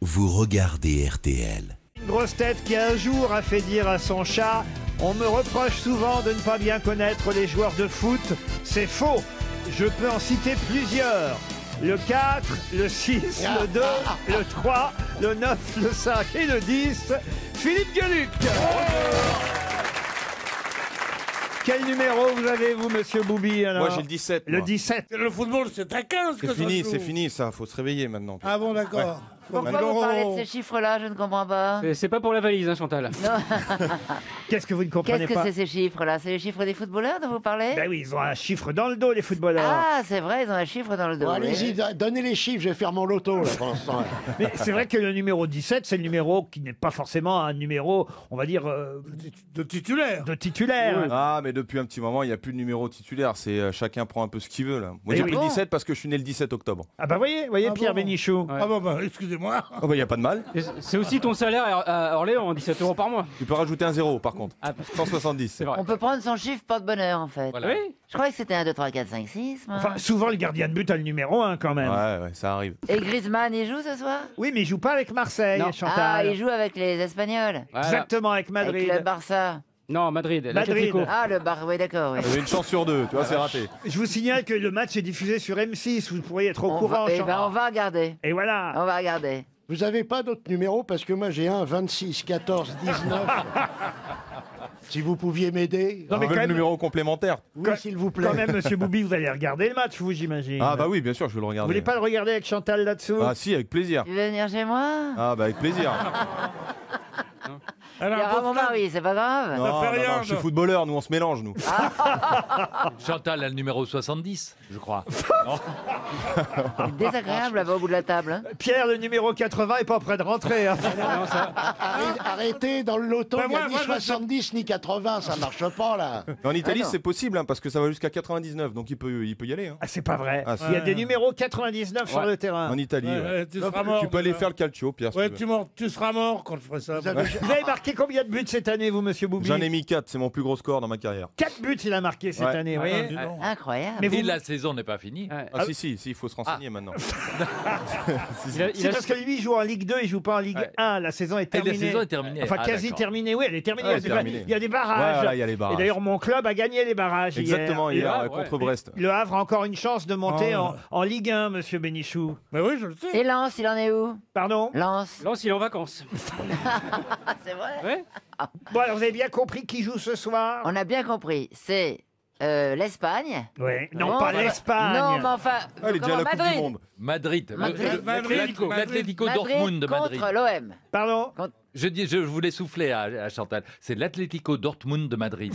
vous regardez RTL. Une grosse tête qui un jour a fait dire à son chat « On me reproche souvent de ne pas bien connaître les joueurs de foot. C'est faux. Je peux en citer plusieurs. Le 4, le 6, le 2, le 3, le 9, le 5 et le 10. Philippe Gueluc. Quel numéro vous avez, vous, monsieur Boubi, alors? Moi, j'ai le 17. Le moi. 17. Le football, c'est à 15 que C'est fini, ça. Faut se réveiller maintenant. Ah bon, d'accord. Pourquoi vous parlez de ces chiffres-là? Je ne comprends pas. C'est pas pour la valise, hein, Chantal. Qu'est-ce que vous ne comprenez Qu'est-ce que pas? c'est ces chiffres-là? C'est les chiffres des footballeurs dont vous parlez? Ben oui, ils ont un chiffre dans le dos, les footballeurs. Ah, c'est vrai, ils ont un chiffre dans le dos. Bon, oui. allez-y, donnez les chiffres, je vais faire mon loto là pour l'instant. Mais c'est vrai que le numéro 17, c'est le numéro qui n'est pas forcément un numéro, on va dire, De titulaire. de titulaire. Ah, mais depuis un petit moment, il n'y a plus de numéro titulaire. C'est chacun prend un peu ce qu'il veut, là. Moi, Et j'ai oui. pris le 17 parce que je suis né le 17 octobre. Ah bah voyez Ah Pierre bon Bénichou. Ah bon, bah, excusez-moi. Oh, bah, il n'y a pas de mal. Et c'est aussi ton salaire à Orléans, 17 € par mois. Tu peux rajouter un 0, par contre. Ah, 170. c'est vrai. On peut prendre son chiffre porte-bonheur, en fait. Oui. Je croyais que c'était 1, 2, 3, 4, 5, 6. moi. Enfin, souvent le gardien de but a le numéro 1 quand même. Ouais, ça arrive. Et Griezmann, il joue ce soir? Oui, mais il joue pas avec Marseille, Non. Chantal. Ah, il joue avec les Espagnols. Voilà. Exactement, avec Madrid. Avec le Barça. Non, Madrid. Madrid. l'Atlético. Ah, le Barça, oui, d'accord. Oui. Il y avait une chance sur deux, tu vois, c'est raté. Je vous signale que le match est diffusé sur M6, vous pourriez être au courant. Eh ben, on va regarder. Et voilà. On va regarder. Vous avez pas d'autres numéros parce que moi j'ai un 26, 14, 19. Si vous pouviez m'aider. Non, mais On quand veut le même, numéro complémentaire. Oui, s'il vous plaît. quand même, monsieur Boubi, vous allez regarder le match, vous, j'imagine. Ah, bah oui, bien sûr, je vais le Vous regarder. voulez pas le regarder avec Chantal là-dessous? Ah, si, avec plaisir. Tu veux venir chez moi? Ah, bah avec plaisir. Il y aura mon mari, c'est pas grave. Non, fait non, rien, non, je suis non. footballeur, nous on se mélange, nous. Chantal a le numéro 70, je crois. C'est désagréable là-bas au bout de la table. Hein. Pierre, le numéro 80 est pas près de rentrer. Hein. Arrêtez, dans le loto, Bah, il y a moi, ni moi, je- 70 ni 80, ça marche pas là. Mais en Italie, non. c'est possible, hein, parce que ça va jusqu'à 99, donc il peut y aller. Hein. Ah, c'est pas vrai. Ah, si. Il y a des numéros 99 sur Ouais. le terrain. En Italie. Ouais, ouais. ouais, tu seras mort. Tu peux aller déjà. faire le calcio, Pierre. si Ouais, tu veux. tu seras mort quand je ferai ça. Vous avez- Vous avez marqué combien de buts cette année, vous, monsieur Boubi? J'en ai mis 4, c'est mon plus gros score dans ma carrière. 4 buts, il a marqué cette Ouais. année, vous Ah, voyez. dis donc. Incroyable. Mais vous, Et la saison n'est pas finie. Ouais. Ah, si, il faut se renseigner maintenant. Il a- il c'est a- parce que lui il joue en Ligue 2, il joue pas en Ligue Ouais. 1. La saison est Et la terminée. saison est terminée. Enfin, Ah, quasi d'accord. terminée, oui, elle est terminée. Ouais, il, y a des, terminée. il y a des barrages. Ouais, voilà, il y a les barrages. Et d'ailleurs, mon club a gagné les barrages Exactement, hier. hier, ouais. contre Brest. Le Havre a encore une chance de monter Oh. en Ligue 1, monsieur Bénichou. Mais oui, je le sais. Et Lens, il en est où? Pardon? Lens. Lens, il est en vacances. Ah, c'est vrai? Ouais. Bon, alors vous avez bien compris qui joue ce soir? On a bien compris. C'est l'Espagne. Oui, non, Oh, pas bah, l'Espagne. Non, mais enfin. Ah, elle est déjà à comment, la Coupe du Madrid. Monde. Madrid. Madrid. L'Atlético Madrid Dortmund de Madrid. contre l'OM. Pardon? Je voulais souffler à Chantal. C'est l'Atlético Dortmund de Madrid.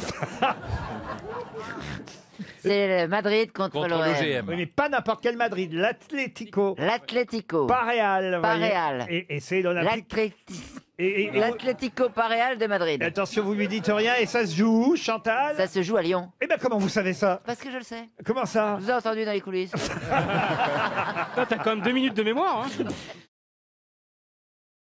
C'est le Madrid contre Contre l'OM. l'OGM. Oui, mais pas n'importe quel Madrid. L'Atlético. L'Atlético. Pas Real. vous Pas voyez. Real. Et c'est l'Olympique. L'Atlético pas Real de Madrid. Attention, vous lui dites rien et ça se joue où, Chantal? Ça se joue à Lyon. Eh ben, comment vous savez ça? Parce que je le sais. Comment ça? Je vous ai entendu dans les coulisses. Toi, t'as quand même 2 minutes de mémoire. Hein.